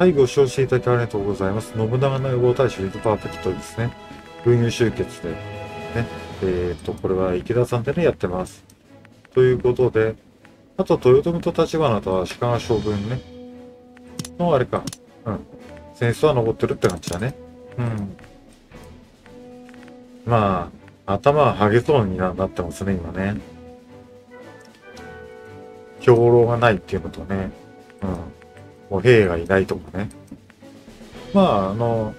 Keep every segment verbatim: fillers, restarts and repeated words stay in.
はい、ご視聴していただきありがとうございます。信長の予防大使ウィズパーフェクトですね。群雄集結で、ね。えっと、これは池田さんでね、やってます。ということで、あと、豊臣と立花と足利将軍ね。のあれか。うん。戦争は残ってるって感じだね。うん。まあ、頭は剥げそうになってますね、今ね。兵糧がないっていうのとね。うん。もう兵がいないとかね。まあ、あの、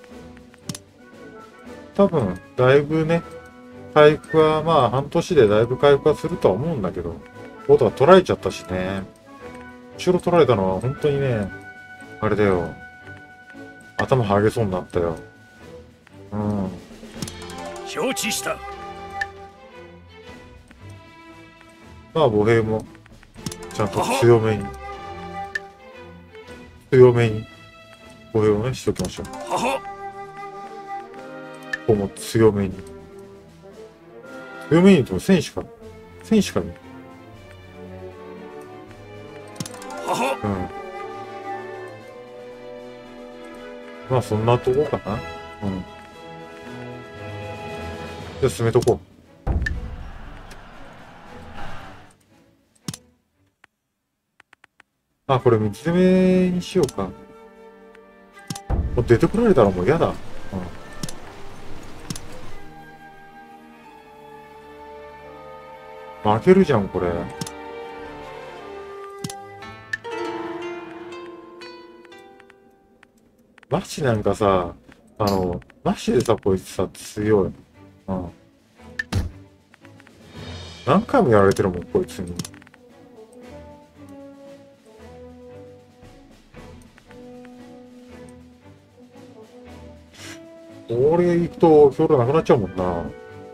多分、だいぶね、回復はまあ半年でだいぶ回復はするとは思うんだけど、ボートが取られちゃったしね。後ろ取られたのは本当にね、あれだよ。頭剥げそうになったよ。うん。 承知した。 まあ歩兵も、ちゃんと強めに、強めに、歩兵をね、しときましょう。 はは。 ここも強めに。強めに言っても戦士か。戦士かね。 はは。 うん。まあそんなとこかな。うん。じゃあ進めとこう。あ、これ三つ目にしようか。もう出てこられたらもう嫌だ。うん。負けるじゃん、これ。マシなんかさ、あの、マシでさ、こいつさ、強い。うん。何回もやられてるもん、こいつに。俺行くと、兵糧なくなっちゃうもんな。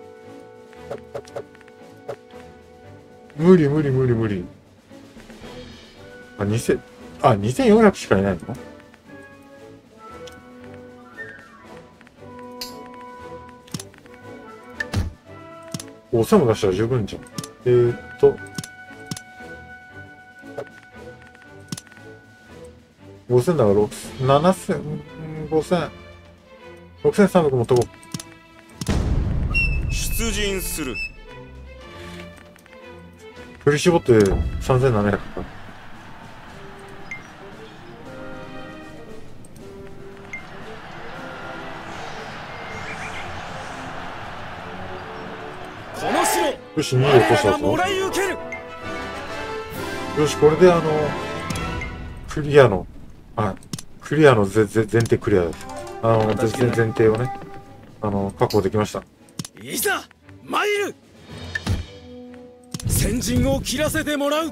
無理無理無理無理。あ、にせん、あ、にせんよんひゃくしかいないの？ごせんも出したら十分じゃん。えーっと、ごせんだからろくせん、ななせん、ごせん、ろくせんさんびゃく持っとこう。 出陣する。 振り絞ってさんぜんななひゃくか。 この城、 よし、にい落としたぞ。 もらい受ける。 よし、これであの、クリアの、あ、クリアのぜぜ前提クリアです。あの、前前前提をね、あの、確保できました。 いざ参る。先陣を切らせてもらう。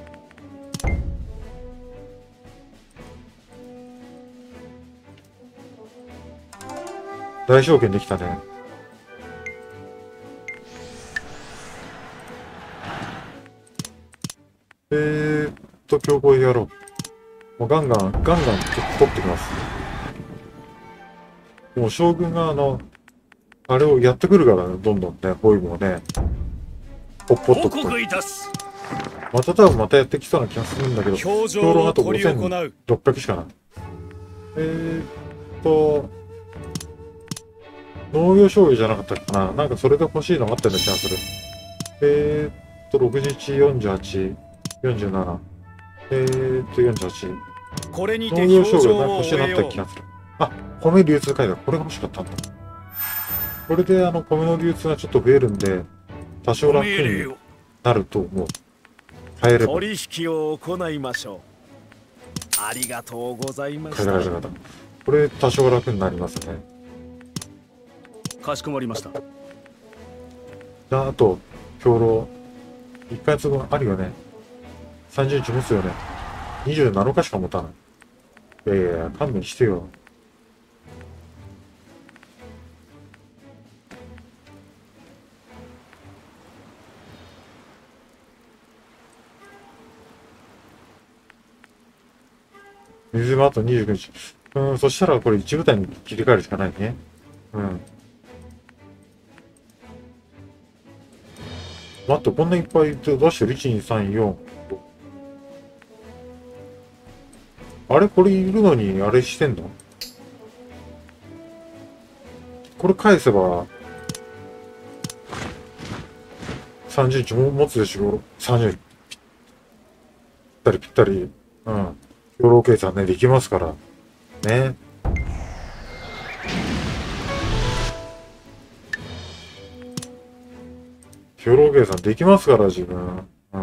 大証券できたね。えーっと、強行でやろう。もうガンガン、ガンガン取ってきます。もう将軍があの、あれをやってくるからね、どんどんね、包囲網をね、ポッポッと報告いたす。 また多分またやってきそうな気がするんだけど、 表情を兵糧あと取り行う。 ごせんろっぴゃくしかない。えーっと、農業商業じゃなかったかな、なんかそれで欲しいのがあったような気がする。えーっと、ろくじゅういち、よんじゅうはち、よんじゅうなな、えーっと、よんじゅうはち。 これにて農業商表情を業が欲しいな終えよう。 った気がする。あ、米流通改革、これが欲しかったんだ。これであの米の流通がちょっと増えるんで、多少楽になると思う。変えれば。 取引を行いましょう。ありがとうございました。 変えられる方。これ多少楽になりますね。 かしこまりました。 じゃあ、あと、兵糧。いっかげつぶんあるよね。さんじゅうにち持つよね。にじゅうなのかしか持たない。いやいやいや、勘弁してよ。水もあとにじゅうくにち。うん、そしたらこれいち部隊に切り替えるしかないね。うん。待って、こんないっぱい出してる ?いち、に、さん、よん。 あれこれいるのに、あれしてんの？これ返せば、さんじゅうにちも持つでしょ？ さんじゅう 日。ぴったりぴったり。うん。養老計算ね、できますから。ね。養老計算できますから、自分。うん。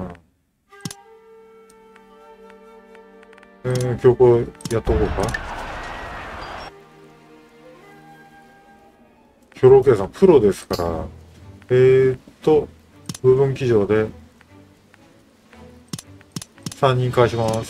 えー、強行やっとこうか。兵糧計算プロですから、えーっと、部分記上でさんにん返します。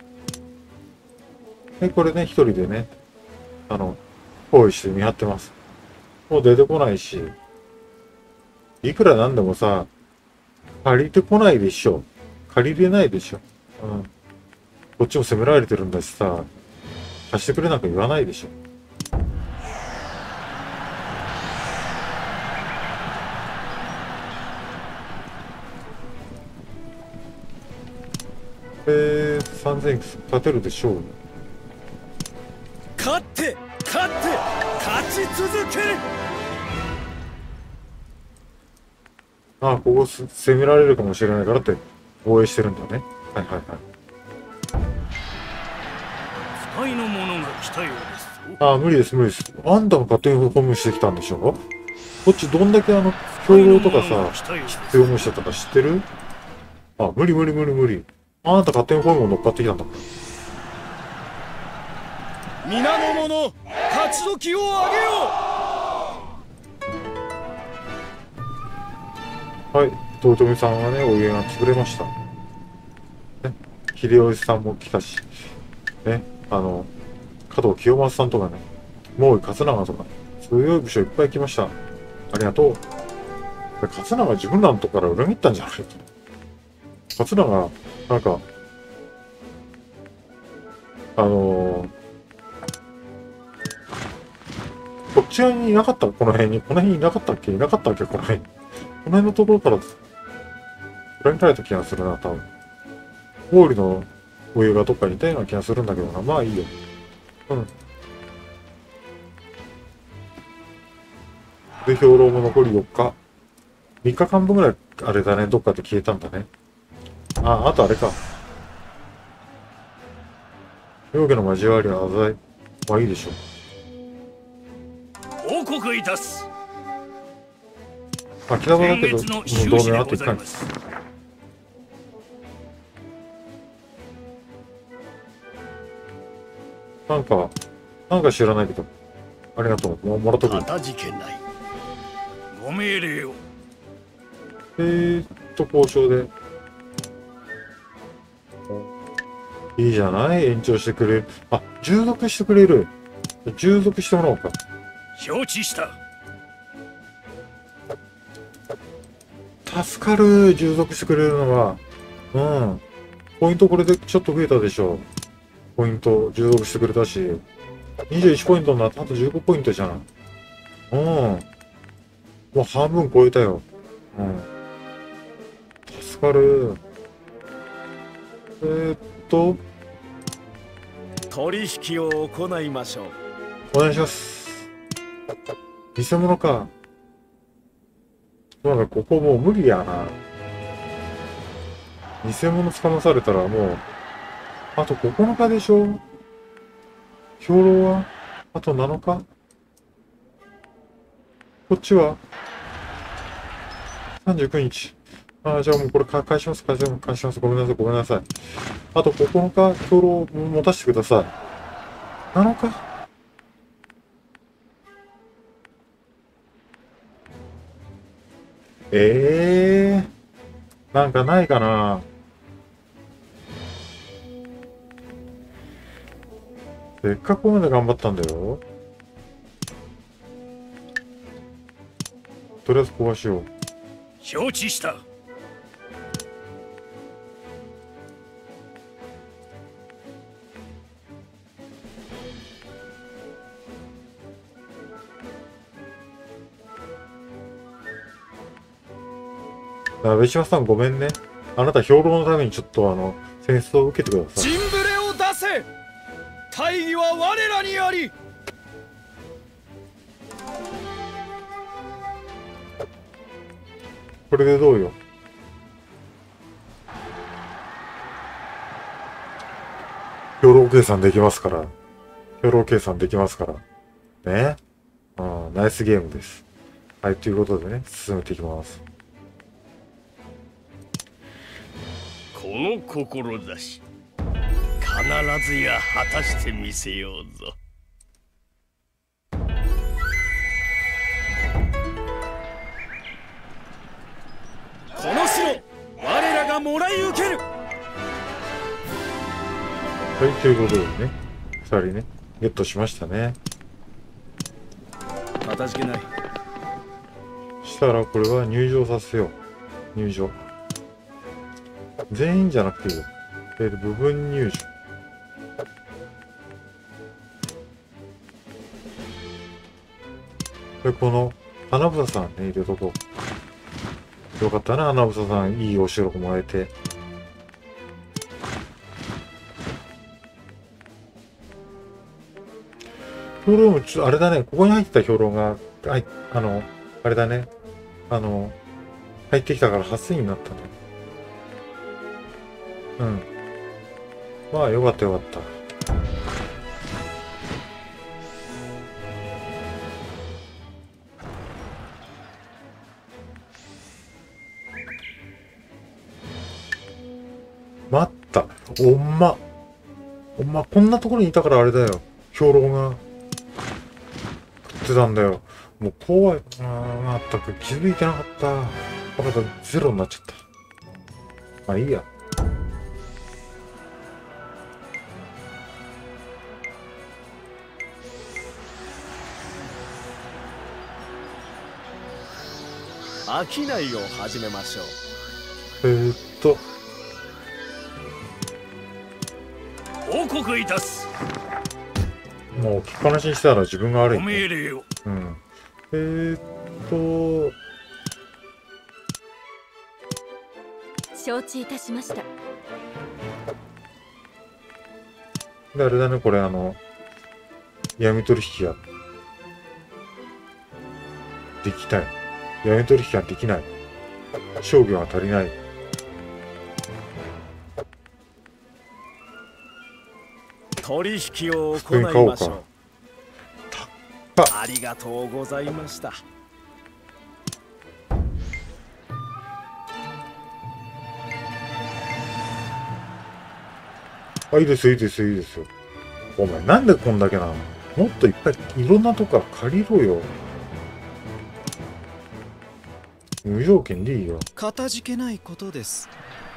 で、これね、ひとりでね、あの、包囲して見張ってます。もう出てこないし、いくらなんでもさ、借りてこないでしょ。借りれないでしょ。うん。こっちも責められてるんだしさ、貸してくれなんか言わないでしょ。えー、さんぜん勝てるでしょう。 勝って勝って勝ち続ける。 ああ、ここす攻められるかもしれないからって防衛してるんだね。はいはいはい。 使いの者が来たようですぞ。 ああ、無理です無理です。あんたも勝手にホームしてきたんでしょ？こっちどんだけあの、兵糧とかさ、必要もしてたか知ってる？あ、無理無理無理無理。あんた勝手にホームを乗っかってきたんだから。 皆の者、勝ち時をあげよはい、豊臣さんはね、お家が潰れました。ね、秀吉さんも来たし、ね、あの、加藤清正さんとかね、毛利勝長とか、強い武将いっぱい来ました。ありがとう。勝長は自分らのとこから裏切ったんじゃないと。勝長、なんか、あのー、こっち側にいなかったこの辺に。この辺にいなかったっけいなかったっけこの辺に。この辺のところから、裏切られた気がするな、多分。毛利のお湯がどっかにいたような気がするんだけどな。まあいいよ。うん。で、兵糧も残りよっか。みっかかんぶんぐらい、あれだね、どっかで消えたんだね。あ、あとあれか。両家の交わりは浅い。まあいいでしょう。 う。報告いたす。 まあ、北場だけど、もう同盟あといっかげつ。なんか、なんか知らないけど、ありがとう。もうもらっとく。 かたじけない。ご命令を。 えーっと、交渉で。いいじゃない延長してくれる。あ、従属してくれる。従属してもらおうか。 承知した。 助かる。従属してくれるのは。うん。ポイントこれでちょっと増えたでしょ。ポイント従属してくれたし。にじゅういちポイントになってあとじゅうごポイントじゃん。うん。もう半分超えたよ。うん。助かる。えー、っと。 取引を行いましょう。 お願いします。偽物か。なんかここもう無理やな。偽物つかまされたらもう、あとここのかでしょ？兵糧はあとなのか？こっちはさんじゅうくにち。ああ、じゃあもうこれ返します、返します、返します。ごめんなさい、ごめんなさい。あとここのか、兵糧持たせてください。なのか？ええー、なんかないかな。せっかくここまで頑張ったんだよ。とりあえず壊しよう。 承知した。 鍋島さんごめんね。あなた兵糧のためにちょっとあの、戦争を受けてください。 陣ブレを出せ。 大義は我らにあり。 これでどうよ。兵糧計算できますから。兵糧計算できますから。ね。ああ、ナイスゲームです。はい、ということでね、進めていきます。 この志、必ずや果たしてみせようぞ。 この城、我らがもらい受ける。 はい、ということでね、二人ね、ゲットしましたね。 かたじけない。 したら、これは入場させよう。入場。全員じゃなくていいよ。えー、部分入場。で、この、花房さんね、入れとこう。よかったな、花房さん。いいお城もらえて。兵糧もちょ、あれだね、ここに入ってた兵糧が、はい、あの、あれだね、あの、入ってきたからはっせんになったね。うん。まあ、よかったよかった。待った。おんま。おんま、こんなところにいたからあれだよ。兵糧が。食ってたんだよ。もう怖い。あー、まったく気づいてなかった。バカだ、ゼロになっちゃった。まあいいや。 商いを始めましょう。 えー、っと。 報告いたす。 もう聞きっぱなしにしたら自分が悪い、 ご命令を。 うん。えー、っと。 承知いたしました。 で、あれだね、これあの、闇取引ができない。闇取引ができない。商業が足りない。 取引を行いましょう。ありがとうございました。 あ、いいですよ、いいですよ、いいですよ。お前、なんでこんだけなの？もっといっぱいいろんなとこから借りろよ。無条件でいいよ。 かたじけないことです。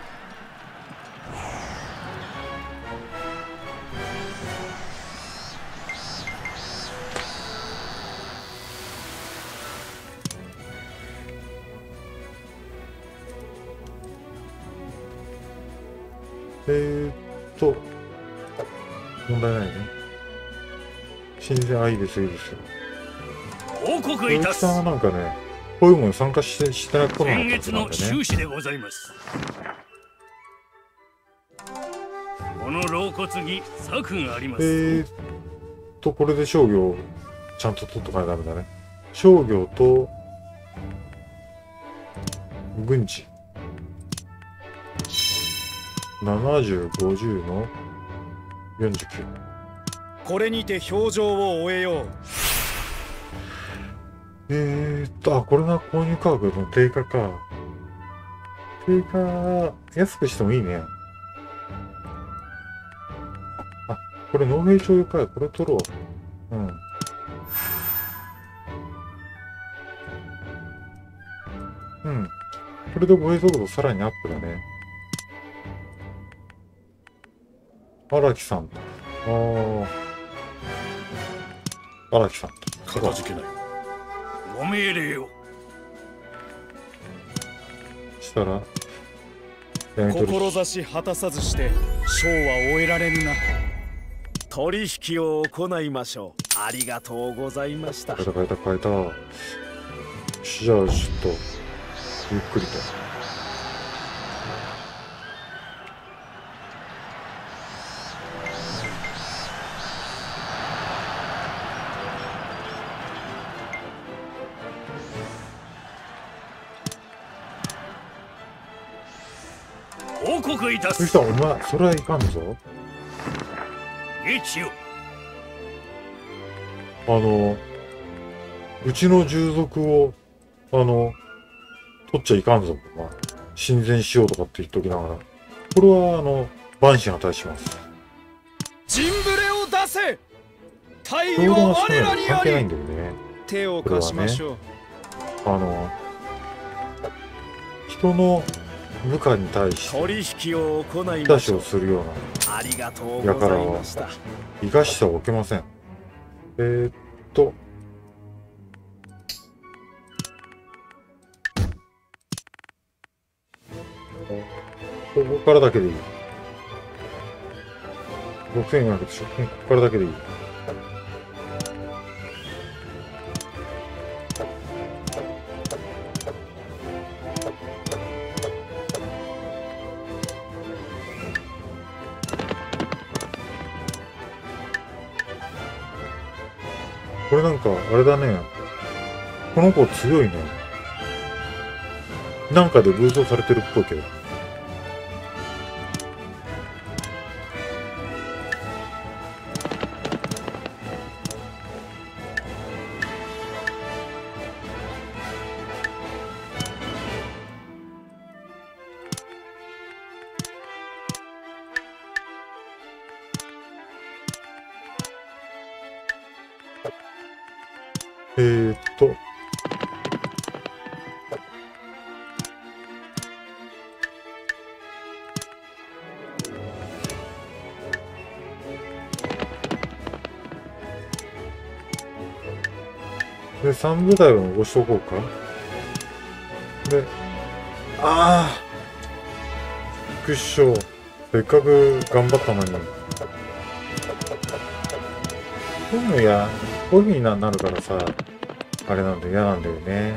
えーっと、問題ないね。新鮮、あ、いいですよ、いいですよ。 報告いたす。 鈴木さんはなんかね、こういうものに参加してしてなくなか先ったんで月の収ね。 支でございます。この老骨に策があります。 えーっと、これで商業、ちゃんと取っとかないとダメだね。商業と、軍事。ななじゅう、ごじゅうのよんじゅうきゅう。 これにて表情を終えよう。 えーっと、あ、これが購入価格の低下か。低下、安くしてもいいね。あ、これ農兵徴用か。これ取ろう。うん。うん。これで護衛速度さらにアップだね。荒木さんと。ああ。荒木さんと。 かたじけない。ご命令を。 したら、闇取引。 志果たさずして章は終えられぬな。取引を行いましょう。ありがとうございました。 変えた変えた変えた。よし、じゃあちょっと、ゆっくりと。 告いたす。 そしたらお前それはいかんぞ。 一よ。 あのうちの従属をあの取っちゃいかんぞ、お前。親善しようとかって言っときながら、これはあの万死に値します。 ジンブレを出せ。大義評論はは少ないの我らにあ関係ないんり。 だよね。 手を貸しましょう。 あの人の部下に対して取引を行い出しましょう。 をするようなありがとうございました。 生かしさは置けません。えー、っとここからだけでいい。ろくせんよんひゃくでしょ。ここからだけでいい。これなんか、あれだね。この子強いね。なんかでブーストされてるっぽいけど。えーっと。で、三部隊を残しとこうか。で、ああ副首相、せっかく頑張ったのに。こういうのや、こういう風にななるからさ、あれなんで嫌なんだよね。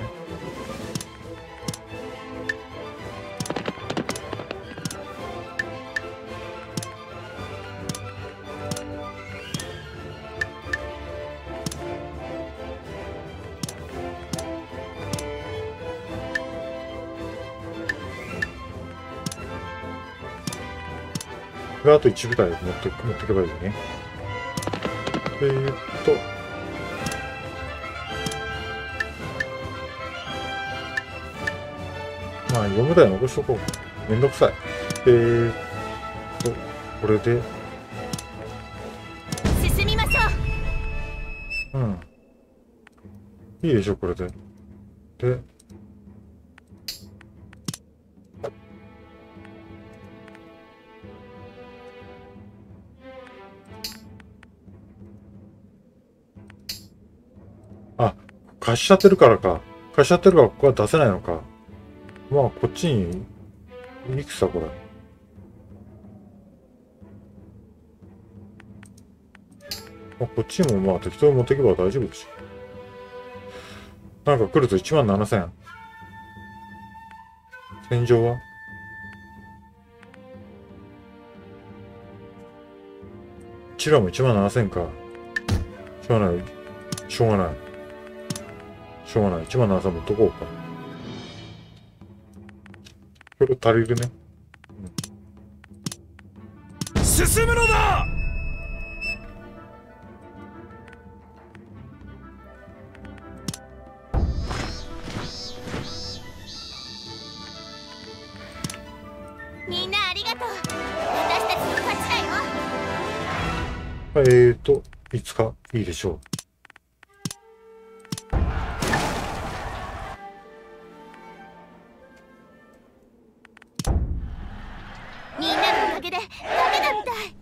あといち部隊持って持ってけばいいね。えー、っと。まあ、よん部隊残しとこう。めんどくさい。えー、っと、これで。 進みましょうん。いいでしょ、これで。で。あ、貸しちゃってるからか。貸しちゃってるからここは出せないのか。まあ、こっちに、いくつだ、これ。まあ、こっちもまあ適当に持っていけば大丈夫でしょ。なんか来るといちまんななせん。戦場はチラもいちまんななせんか。しょうがない。しょうがない。しょうがない。いちまんななせん持っとこうか。これ足りるね。 うん、進むのだ。 みんなありがとう。私たちの勝ちだよ。 えーと、いつかいいでしょう。 みんなのおかげでダメだみたい。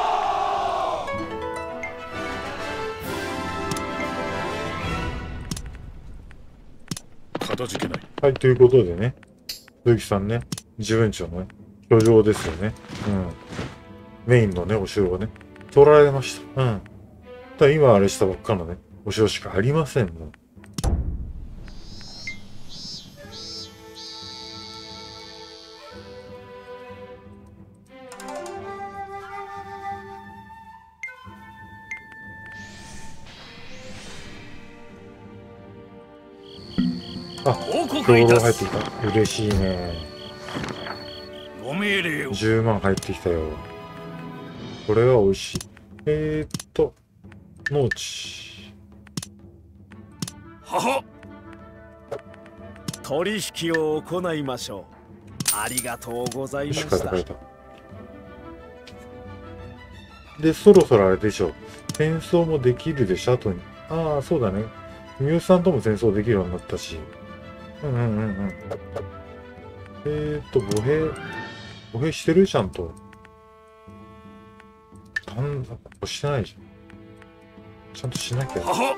かたじけない。 はい、ということでね、鈴木さんね、自分ちのね、居城ですよね。うん。メインのね、お城がね、取られました。うん。ただ今あれしたばっかのね、お城しかありません、もう。あ、兵糧報告いたす。 入ってきた。嬉しいね。 ご命命令を。 じゅうまん入ってきたよ。これは美味しい。えー、っと、農地。 はは。 取引を行いましょう。ありがとうございまよし、 した。 書いた。で、そろそろあれでしょ。戦争もできるでしょ、後に。ああ、そうだね。ミュウさんとも戦争できるようになったし。うんうんうんうん。えーっと、歩兵、歩兵してるちゃんと。なんだ、してないじゃん。ちゃんとしなきゃ。 はは。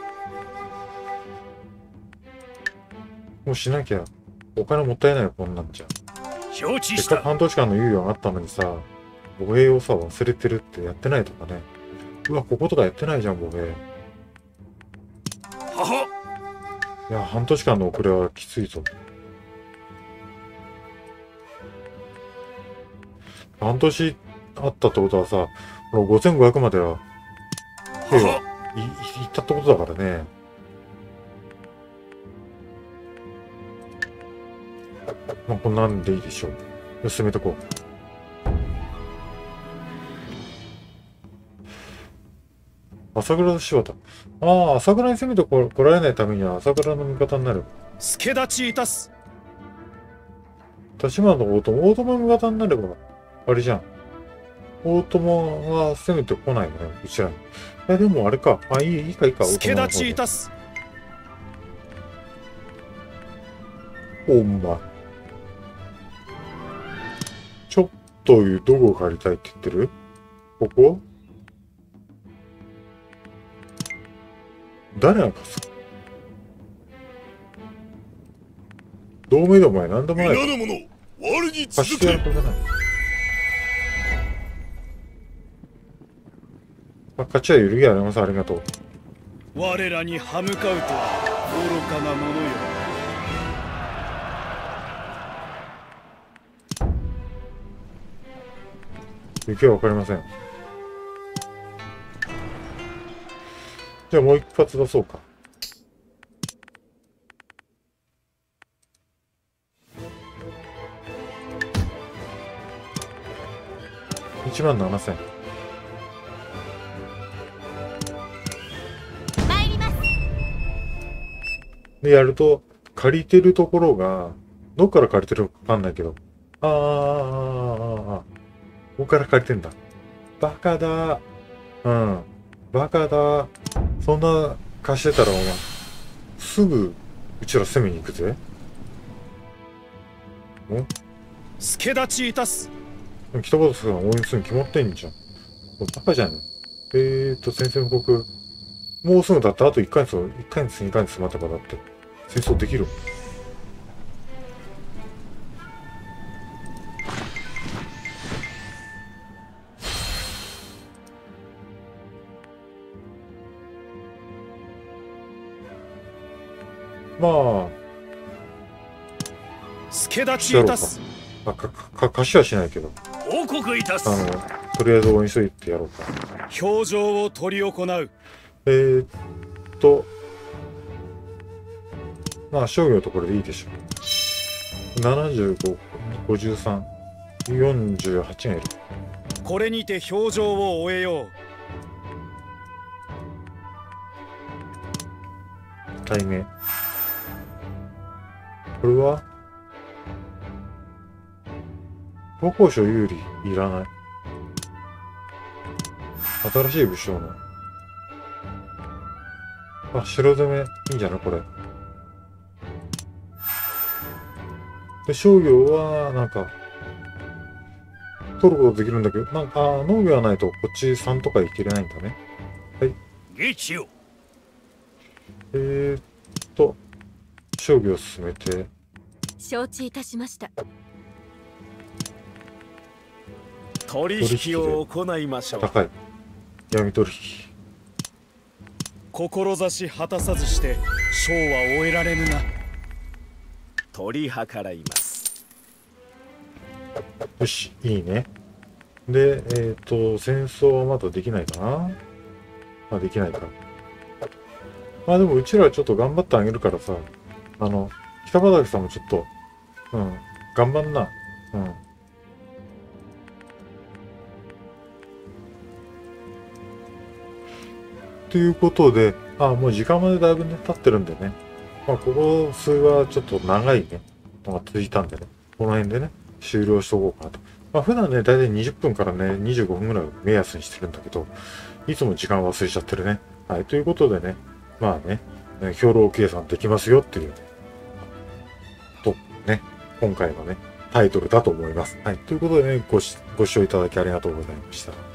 もうしなきゃ。お金もったいないよ、こんなんじゃ。 承知し。 せっかく半年間の猶予があったのにさ、歩兵をさ、忘れてるってやってないとかね。うわ、こことかやってないじゃん、歩兵。 はは。 いや、半年間の遅れはきついぞ。半年あったってことはさ、このごせんごひゃくまでは、兵がい、いったってことだからね。まあ、こんなんでいいでしょう。進めてこう。朝倉と柴田。ああ、朝倉に攻めてこ来られないためには朝倉の味方になる。 助立ちいたす。 立花の大友、大友の味方になれば、あれじゃん。大友は攻めてこないよね、うちらに。いや、でもあれか。あ、いい、いいか、いいか。 助立ちいたす。 お前。ちょっという、どこ借りたいって言ってる？ここ？誰が貸す？同盟でお前何でもない。 皆の者、我に続貸してやるけ。 ことない。あ、勝ちは揺るぎあります。ありがとう。 我らに歯向かうとは愚かなものよ。 行方はわかりません。じゃあもう一発出そうか。いちまんななせん。 参ります。 で、やると、借りてるところが、どっから借りてるかわかんないけど、あーあー、あーあー、あーここから借りてんだ。バカだ。うん。バカだ。そんな貸してたらお前、すぐ、うちら攻めに行くぜ。ん助立ちいたす。 北畑さん応援するに決まってんじゃん。もうバカじゃん。えーと、宣戦布告。もうすぐだってあといっかげつ、いっかげつ、にかげつ待てばだって、戦争できる。まあ、 助立ちいたす。 あ、か、か、貸しはしないけど、 報告いたす。 あの、とりあえず応援しといてやろうか。 表情を執り行う。 えーっと、まあ、商業とこれでいいでしょう。ななじゅうご、ごじゅうさん、よんじゅうはちがいる。 これにて表情を終えよう。 対面。これは国交省有利いらない。新しい武将の。あ、白攻めいいんじゃないこれ。で、商業は、なんか、取ることできるんだけど、なんか、あ農業はないとこっちさんとかいけれないんだね。はい。 ゲチよ。 えー、っと、商業を進めて、 承知いたしました。 取引を行いましょう。 高い。闇取引。 志果たさずして将は終えられぬな。取り計らいます。 よし、いいね。で、えっ、と、戦争はまだできないかな。あ、できないか。まあでも、うちらはちょっと頑張ってあげるからさ、あの、北畠さんもちょっと、うん、頑張んな。うん。 ということで、あ、もう時間までだいぶね、経ってるんでね。まあ、ここ数はちょっと長いね、のが続いたんでね、この辺でね、終了しとこうかなと。まあ、普段ね、だいたいにじゅっぷんからね、にじゅうごふんぐらいを目安にしてるんだけど、いつも時間忘れちゃってるね。はい、ということでね、まあね、兵糧計算できますよっていう、と、ね、今回のね、タイトルだと思います。はい、ということでね、ごしご視聴いただきありがとうございました。